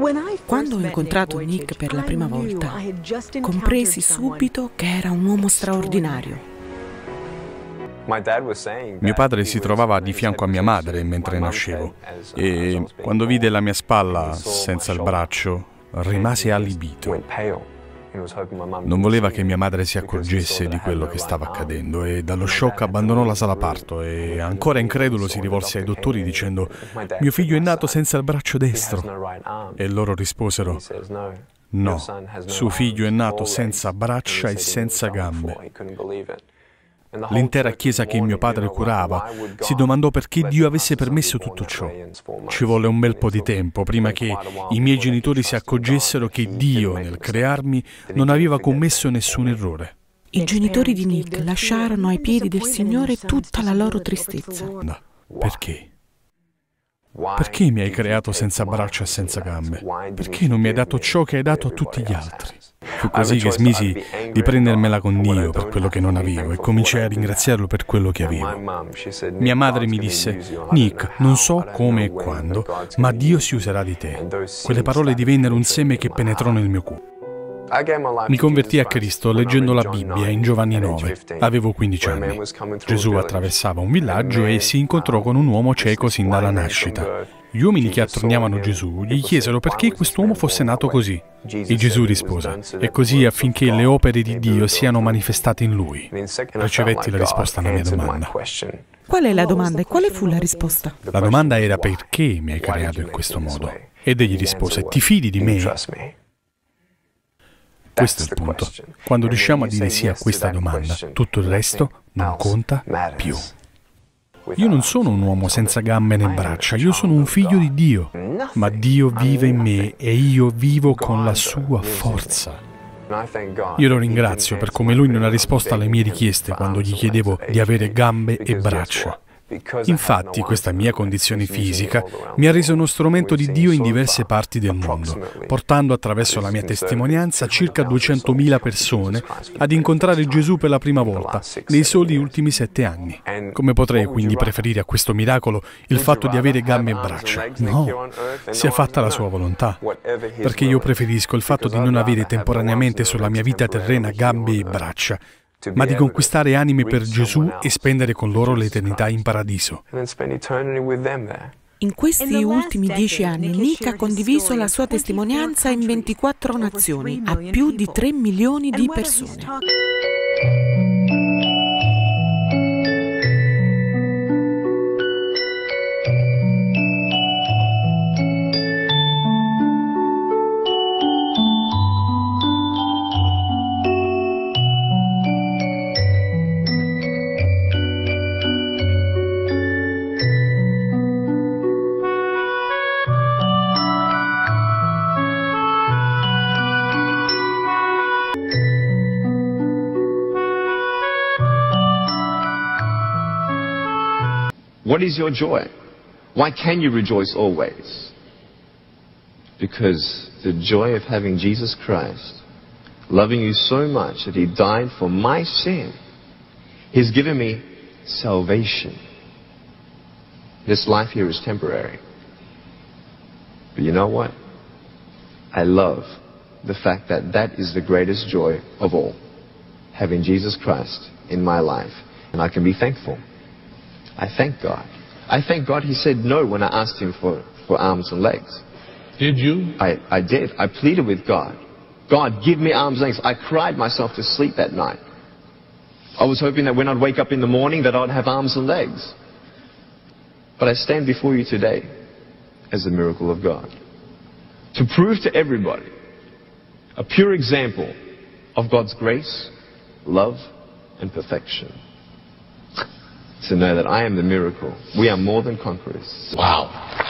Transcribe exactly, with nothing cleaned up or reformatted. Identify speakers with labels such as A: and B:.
A: Quando ho incontrato Nick per la prima volta, compresi subito che era un uomo straordinario.
B: Mio padre si trovava di fianco a mia madre mentre nascevo e quando vide la mia spalla senza il braccio rimase allibito. Non voleva che mia madre si accorgesse di quello che stava accadendo e dallo shock abbandonò la sala parto e ancora incredulo si rivolse ai dottori dicendo: mio figlio è nato senza il braccio destro. E loro risposero: no, suo figlio è nato senza braccia e senza gambe. L'intera chiesa che mio padre curava si domandò perché Dio avesse permesso tutto ciò. Ci volle un bel po' di tempo prima che i miei genitori si accorgessero che Dio, nel crearmi, non aveva commesso nessun errore.
A: I genitori di Nick lasciarono ai piedi del Signore tutta la loro tristezza.
B: No, perché? Perché mi hai creato senza braccia e senza gambe? Perché non mi hai dato ciò che hai dato a tutti gli altri? Fu così che smisi di prendermela con Dio per quello che non avevo e cominciai a ringraziarlo per quello che avevo. Mia madre mi disse: Nick, non so come e quando, ma Dio si userà di te. Quelle parole divennero un seme che penetrò nel mio cuore. Mi convertii a Cristo leggendo la Bibbia in Giovanni nove. Avevo quindici anni. Gesù attraversava un villaggio e si incontrò con un uomo cieco sin dalla nascita. Gli uomini che attorniavano Gesù gli chiesero perché quest'uomo fosse nato così. E Gesù rispose: è così affinché le opere di Dio siano manifestate in lui. Ricevetti la risposta alla mia domanda.
A: Qual è la domanda e quale fu la risposta?
B: La domanda era: perché mi hai creato in questo modo? Ed egli rispose: ti fidi di me? Questo è il punto. Quando riusciamo a dire sì a questa domanda, tutto il resto non conta più. Io non sono un uomo senza gambe né braccia, io sono un figlio di Dio, ma Dio vive in me e io vivo con la sua forza. Io lo ringrazio per come Lui non ha risposto alle mie richieste quando gli chiedevo di avere gambe e braccia. Infatti, questa mia condizione fisica mi ha reso uno strumento di Dio in diverse parti del mondo, portando attraverso la mia testimonianza circa duecentomila persone ad incontrare Gesù per la prima volta nei soli ultimi sette anni. Come potrei quindi preferire a questo miracolo il fatto di avere gambe e braccia? No, sia fatta la sua volontà, perché io preferisco il fatto di non avere temporaneamente sulla mia vita terrena gambe e braccia, ma di conquistare anime per Gesù e spendere con loro l'eternità in paradiso.
A: In questi ultimi dieci anni Nick ha condiviso la sua testimonianza in ventiquattro nazioni a più di tre milioni di persone.
C: What is your joy? Why can you rejoice always? Because the joy of having Jesus Christ, loving you so much that He died for my sin, He's given me salvation. This life here is temporary. But you know what? I love the fact that that is the greatest joy of all, having Jesus Christ in my life. And I can be thankful. I thank God. I thank God He said no when I asked Him for, for arms and legs.
D: Did you?
C: I, I did. I pleaded with God. God, give me arms and legs. I cried myself to sleep that night. I was hoping that when I'd wake up in the morning that I'd have arms and legs. But I stand before you today as a miracle of God, to prove to everybody a pure example of God's grace, love, and perfection. To know that I am the miracle. We are more than conquerors.
D: Wow.